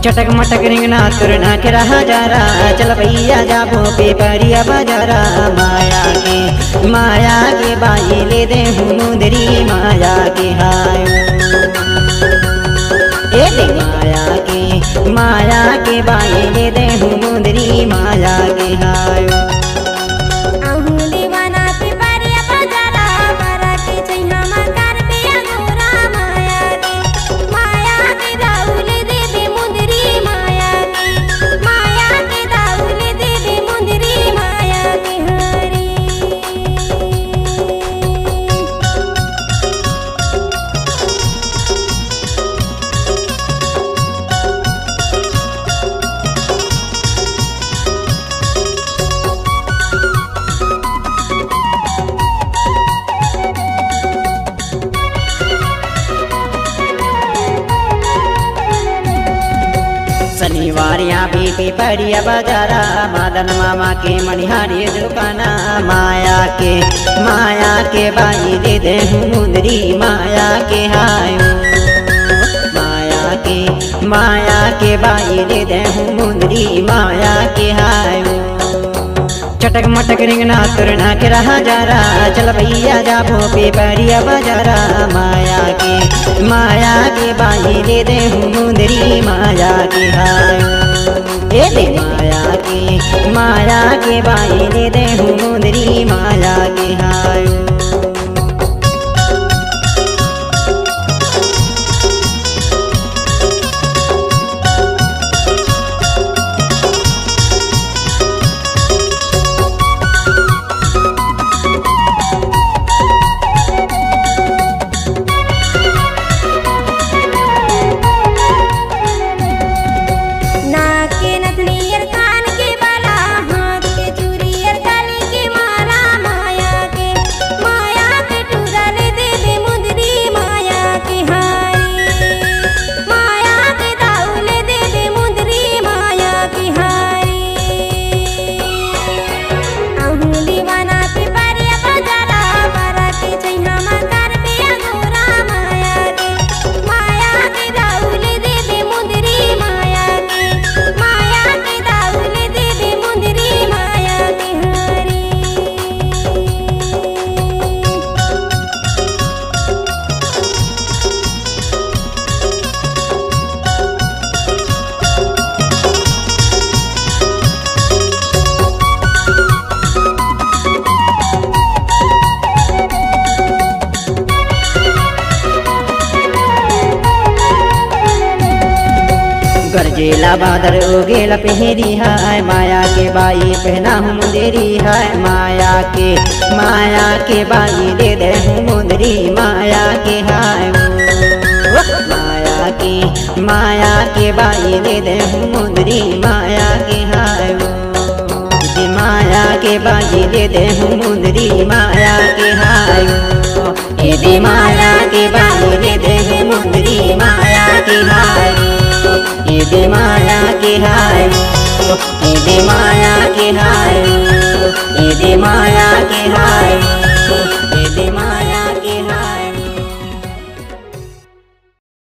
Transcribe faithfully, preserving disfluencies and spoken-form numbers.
चटक मटक रिंगना तुरना के रहा जा रहा चल भैया जाबो पेपरिया बाजारा माया के माया के बाई ले दे मुंदरी माया के हाय ए दे माया के माया के बाई ले दे मुंदरी माया के हाय शनिवारिया भी पेपरिया बाजारा मदन मामा के मणिहारी दुकाना माया के माया के बाई दे दे मुंदरी माया के हाय माया के माया के बाई दे दे मुंदरी माया के हाय चटक मटक रिंगना तुरना के रहा जा रहा चल भैया जाबो पेपरिया बाजारा माया के माया के बाई दे दे मुंदरी माया के हाय ए दे माया के माया के बाई दे दे मुंदरी माया के हाय गरजेला बादर उगेला पहरी है माया के बाई पहना हूँ मुंदरी है माया के माया के बाई दे दे हूँ मुंदरी माया के हाय माया के माया के बाई दे दे हूँ मुंदरी माया के हाय माया के बाई दे दे हूँ मुंदरी माया के हाय ए माया के बाई दे दे हूँ मुंदरी माया के हाय ये दे माया के हाय ये दे माया के हाय।